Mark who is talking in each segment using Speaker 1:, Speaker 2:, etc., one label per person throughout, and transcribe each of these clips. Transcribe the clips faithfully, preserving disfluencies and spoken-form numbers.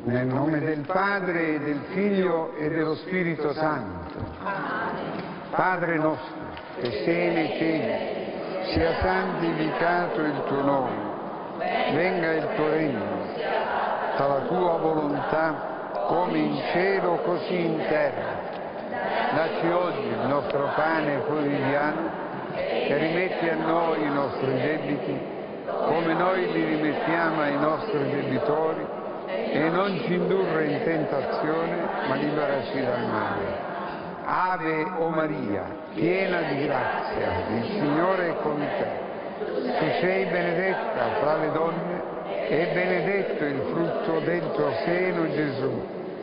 Speaker 1: Nel nome del Padre, e del Figlio e dello Spirito Santo. Padre nostro, che sei nei cieli, sia santificato il tuo nome, venga il tuo regno, la tua volontà, come in cielo così in terra. Dacci oggi il nostro pane quotidiano e rimetti a noi i nostri debiti, come noi li rimettiamo ai nostri debitori, e non ci indurre in tentazione, ma liberaci dal male. Ave o Maria, piena di grazia, il Signore è con te. Tu sei benedetta fra le donne e benedetto il frutto del tuo seno, Gesù.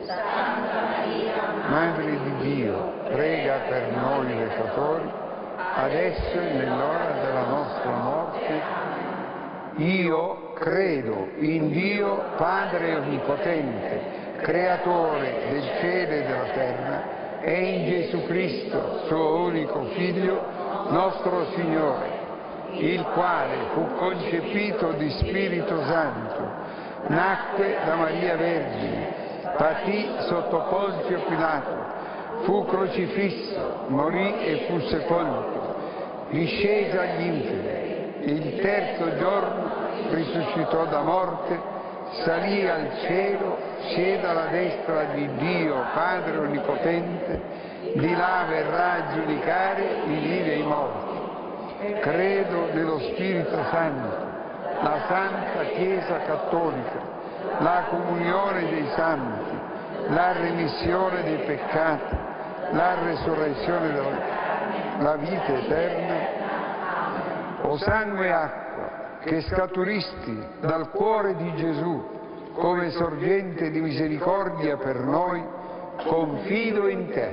Speaker 1: Madre di Dio, prega per noi peccatori, adesso e nell'ora della nostra morte. Io credo in Dio Padre Onnipotente, Creatore del cielo e della terra, e in Gesù Cristo, suo unico Figlio, nostro Signore, il quale fu concepito di Spirito Santo, nacque da Maria Vergine, patì sotto Ponzio Pilato, fu crocifisso, morì e fu sepolto, discese agli inferi, il terzo giorno risuscitò da morte, salì al cielo, siede alla destra di Dio Padre Onnipotente, di là verrà a giudicare i vivi e i morti. Credo nello Spirito Santo, la Santa Chiesa Cattolica, la comunione dei santi, la remissione dei peccati, la resurrezione della la vita eterna. O sangue e acqua, che scaturisti dal cuore di Gesù come sorgente di misericordia per noi, confido in te.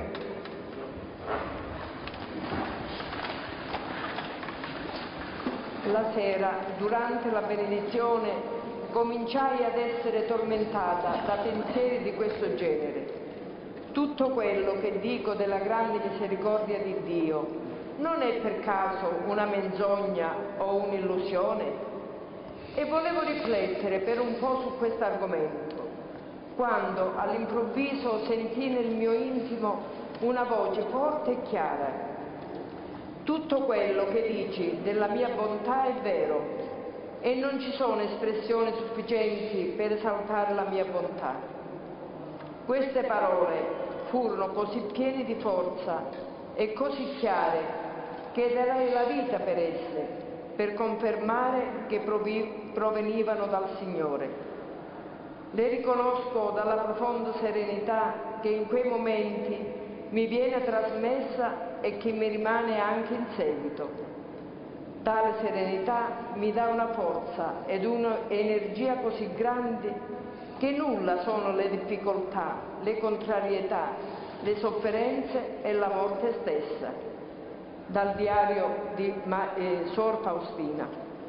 Speaker 2: La sera, durante la benedizione, cominciai ad essere tormentata da pensieri di questo genere. Tutto quello che dico della grande misericordia di Dio non è per caso una menzogna o un'illusione? E volevo riflettere per un po' su questo argomento, quando all'improvviso sentii nel mio intimo una voce forte e chiara. Tutto quello che dici della mia bontà è vero, e non ci sono espressioni sufficienti per esaltare la mia bontà. Queste parole furono così piene di forza e così chiare che darei la vita per esse, per confermare che provenivano dal Signore. Le riconosco dalla profonda serenità che in quei momenti mi viene trasmessa e che mi rimane anche in seguito. Tale serenità mi dà una forza ed un'energia così grandi che nulla sono le difficoltà, le contrarietà, le sofferenze e la morte stessa. Dal diario di Ma- eh, Sor Faustina.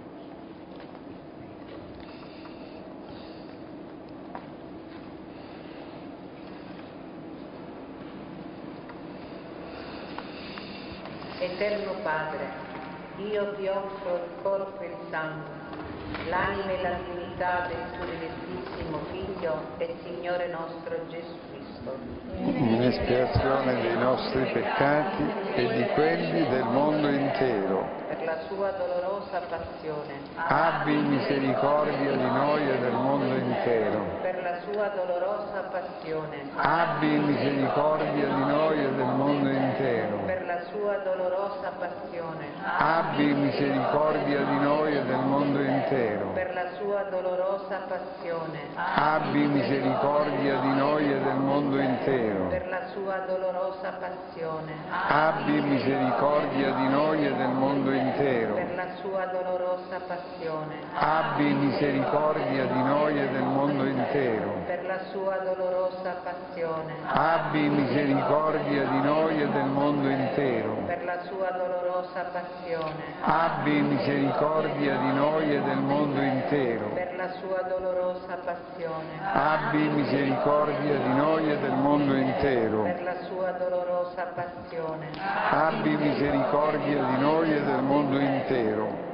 Speaker 3: Eterno Padre, io ti offro il corpo e il sangue, l'anima e la divinità del tuo dilettissimo Figlio e Signore nostro Gesù Cristo,
Speaker 1: in espiazione dei nostri peccati e di quelli del mondo intero.
Speaker 3: per la sua dolorosa passione,
Speaker 1: Abbi misericordia di noi e del mondo intero.
Speaker 3: per la sua dolorosa passione,
Speaker 1: Abbi misericordia di noi e del mondo intero.
Speaker 3: per la sua dolorosa passione,
Speaker 1: Abbi misericordia di noi e del mondo intero.
Speaker 3: per la sua dolorosa passione,
Speaker 1: Abbi misericordia di noi e del mondo intero.
Speaker 3: per la sua dolorosa passione,
Speaker 1: Abbi misericordia di noi e del mondo intero.
Speaker 3: per la sua dolorosa passione,
Speaker 1: Abbi misericordia di noi e del mondo intero.
Speaker 3: per la sua dolorosa passione,
Speaker 1: Abbi misericordia di noi e del mondo intero.
Speaker 3: per la sua dolorosa passione,
Speaker 1: Abbi misericordia di noi e del mondo intero.
Speaker 3: per la sua dolorosa passione,
Speaker 1: Abbi misericordia di noi e del mondo intero.
Speaker 3: per la sua dolorosa passione,
Speaker 1: Abbi misericordia di noi e del mondo intero.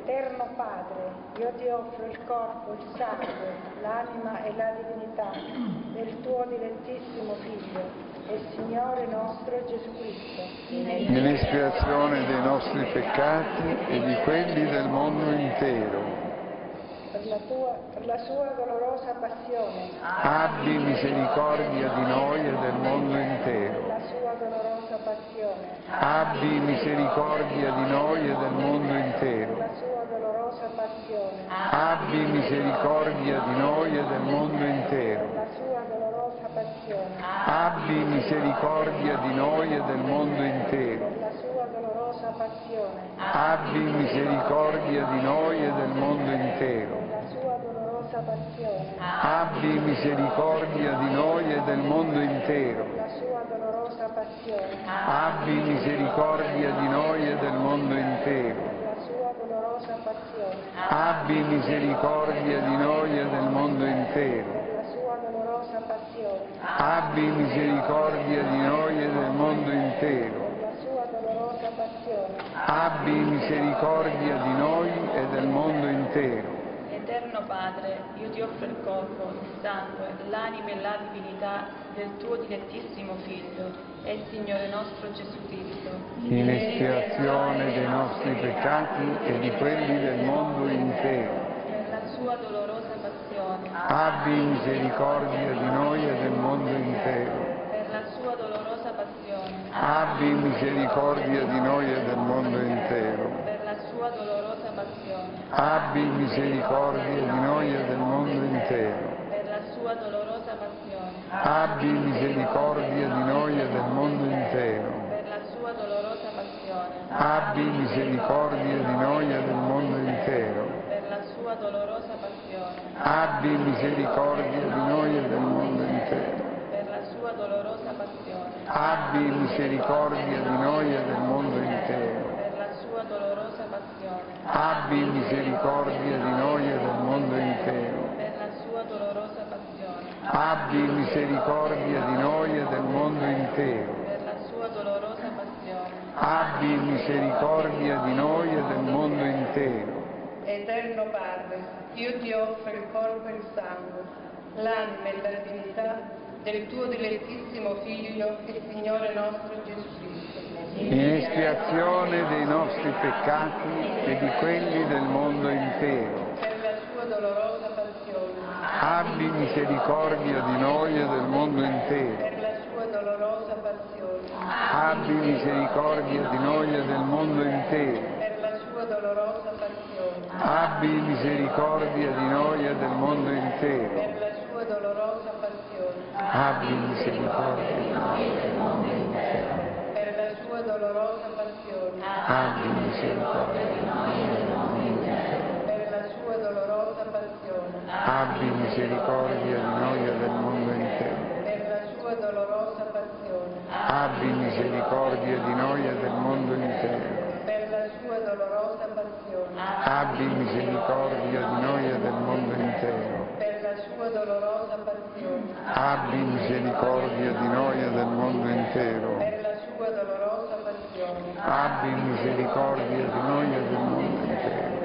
Speaker 4: Eterno Padre, io ti offro il corpo, il sangue, l'anima e la divinità del tuo dilettissimo Figlio e Signore nostro Gesù Cristo,
Speaker 1: in espiazione dei nostri peccati e di quelli del mondo intero.
Speaker 4: per la, tua, per la sua dolorosa passione,
Speaker 1: Abbi misericordia di noi e del mondo intero.
Speaker 4: per la sua dolorosa passione,
Speaker 1: Abbi misericordia di noi e del mondo
Speaker 4: per
Speaker 1: intero.
Speaker 4: la sua dolorosa passione,
Speaker 1: Abbi misericordia di noi e del mondo intero.
Speaker 4: per la sua dolorosa passione,
Speaker 1: Abbi misericordia di noi e del mondo intero.
Speaker 4: per la sua dolorosa passione,
Speaker 1: Abbi misericordia di noi e del mondo intero.
Speaker 4: per la sua dolorosa passione,
Speaker 1: Abbi misericordia di noi e del mondo intero.
Speaker 4: per la sua dolorosa passione,
Speaker 1: Abbi misericordia di noi e del mondo intero.
Speaker 4: per la sua dolorosa passione,
Speaker 1: Abbi misericordia di noi e del mondo intero.
Speaker 4: per la sua dolorosa passione,
Speaker 1: Abbi misericordia di noi e del mondo intero.
Speaker 4: per la sua dolorosa passione,
Speaker 1: Abbi misericordia di noi e del mondo intero.
Speaker 5: Eterno Padre, io ti offro il corpo, il sangue, l'anima e la divinità del tuo dilettissimo Figlio e il Signore nostro Gesù Cristo,
Speaker 1: In espiazione dei nostri peccati e di quelli del mondo intero.
Speaker 5: per la sua dolorosa passione,
Speaker 1: Abbi misericordia di noi e del mondo intero.
Speaker 5: per la sua dolorosa passione,
Speaker 1: Abbi misericordia di noi e del mondo intero.
Speaker 5: per la sua dolorosa passione,
Speaker 1: Abbi misericordia di noi e del mondo intero.
Speaker 5: per la sua dolorosa passione,
Speaker 1: Abbi misericordia di noi e del mondo intero.
Speaker 5: per la sua dolorosa passione,
Speaker 1: Abbi misericordia di noi e del mondo intero.
Speaker 5: per la sua dolorosa passione,
Speaker 1: Abbi misericordia di noi e del mondo intero.
Speaker 5: per la sua dolorosa passione,
Speaker 1: Abbi misericordia di noi e del mondo intero.
Speaker 5: per la sua dolorosa passione,
Speaker 1: Abbi misericordia di noi e del mondo intero.
Speaker 5: per la sua dolorosa passione,
Speaker 1: Abbi misericordia di noi e del mondo intero.
Speaker 5: per la sua dolorosa passione,
Speaker 1: Abbi misericordia di noi e del mondo intero.
Speaker 2: Eterno Padre, io ti offro il corpo e il sangue, l'anima e la divinità del tuo dilettissimo Figlio e Signore nostro Gesù Cristo,
Speaker 1: In espiazione dei nostri peccati e di quelli del mondo intero.
Speaker 2: per la sua dolorosa passione,
Speaker 1: Abbi misericordia di noi e del mondo intero.
Speaker 2: per la sua dolorosa passione,
Speaker 1: Abbi misericordia di noi e del mondo intero.
Speaker 2: per la sua dolorosa passione,
Speaker 1: Abbi misericordia di noi e del mondo intero.
Speaker 2: per la sua dolorosa passione,
Speaker 1: Abbi misericordia di noi e del mondo intero.
Speaker 2: per la sua dolorosa passione,
Speaker 1: Abbi misericordia di noi e del mondo intero.
Speaker 2: per la sua dolorosa passione,
Speaker 1: Abbi misericordia di noi e del mondo intero.
Speaker 2: per la sua dolorosa passione,
Speaker 1: Abbi misericordia di noi e del mondo intero.
Speaker 2: per la sua dolorosa passione,
Speaker 1: Abbi misericordia di noi e del mondo intero.
Speaker 2: per la sua dolorosa passione,
Speaker 1: Abbi misericordia di noi e del mondo intero.
Speaker 2: per la sua dolorosa passione,
Speaker 1: Abbi misericordia di noi e del mondo intero.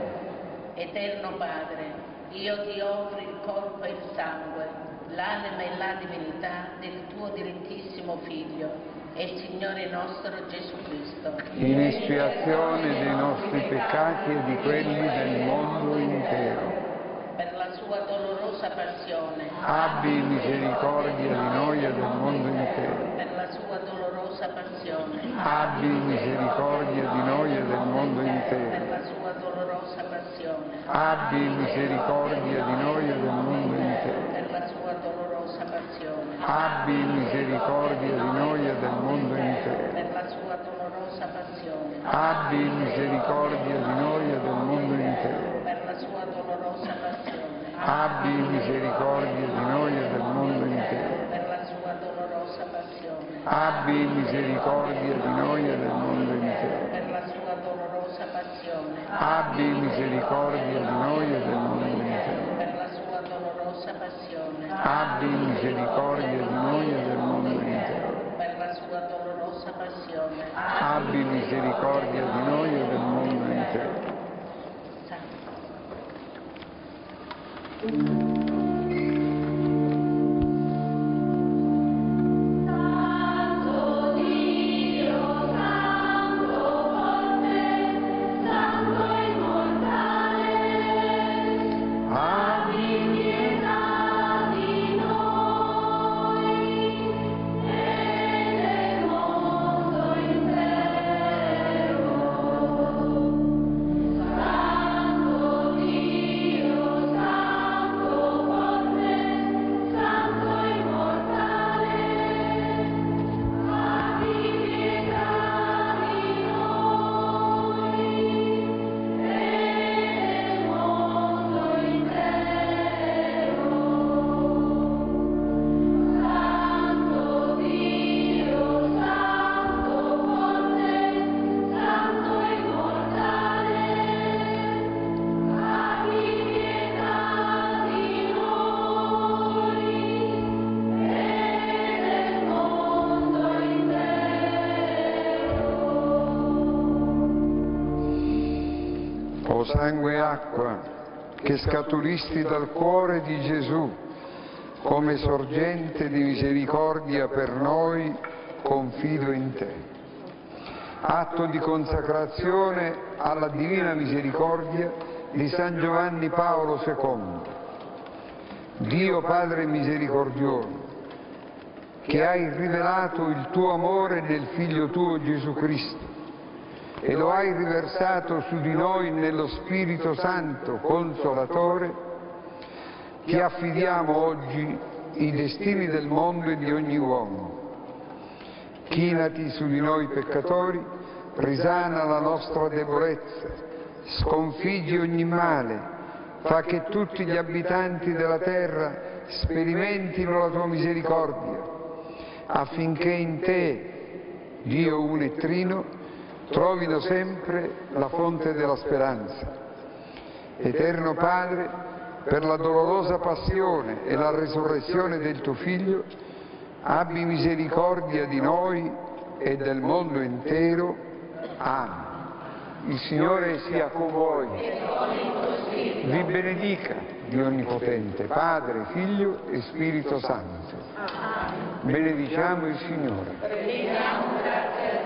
Speaker 3: Eterno Padre, io ti offro il corpo e il sangue, l'anima e la divinità del tuo dilettissimo Figlio e il Signore nostro Gesù Cristo,
Speaker 1: In espiazione dei nostri peccati e di quelli del mondo intero.
Speaker 3: per la sua dolorosa passione,
Speaker 1: Abbi misericordia di noi e del mondo intero.
Speaker 3: per la sua dolorosa passione,
Speaker 1: Abbi misericordia di noi e del mondo
Speaker 3: per
Speaker 1: intero.
Speaker 3: la sua dolorosa passione,
Speaker 1: Abbi misericordia di noi e del mondo intero.
Speaker 3: per la sua dolorosa passione,
Speaker 1: Abbi misericordia di noi e del mondo intero.
Speaker 3: per la sua dolorosa passione,
Speaker 1: Abbi misericordia di noi e del mondo intero.
Speaker 3: per la sua dolorosa passione,
Speaker 1: Abbi misericordia di noi e del mondo intero.
Speaker 3: per la sua dolorosa passione,
Speaker 1: Abbi misericordia di noi e del mondo intero.
Speaker 3: per la sua dolorosa passione,
Speaker 1: Abbi misericordia di noi e del mondo intero.
Speaker 3: per la sua dolorosa passione,
Speaker 1: Abbi misericordia di noi e del mondo intero.
Speaker 3: per la sua dolorosa passione,
Speaker 1: Abbi misericordia di noi e del mondo intero. O sangue e acqua che scaturisti dal cuore di Gesù come sorgente di misericordia per noi, confido in te. Atto di consacrazione alla divina misericordia di San Giovanni Paolo secondo. Dio Padre misericordioso, che hai rivelato il tuo amore nel Figlio tuo Gesù Cristo, e lo hai riversato su di noi nello Spirito Santo Consolatore, ti affidiamo oggi i destini del mondo e di ogni uomo. Chinati su di noi peccatori, risana la nostra debolezza, sconfiggi ogni male, fa che tutti gli abitanti della terra sperimentino la tua misericordia, affinché in te, Dio uno e trino, trovino sempre la fonte della speranza. Eterno Padre, per la dolorosa passione e la resurrezione del tuo Figlio, abbi misericordia di noi e del mondo intero. Amen. Il Signore sia con voi. Vi benedica Dio Onnipotente, Padre, Figlio e Spirito Santo. Benediciamo il Signore.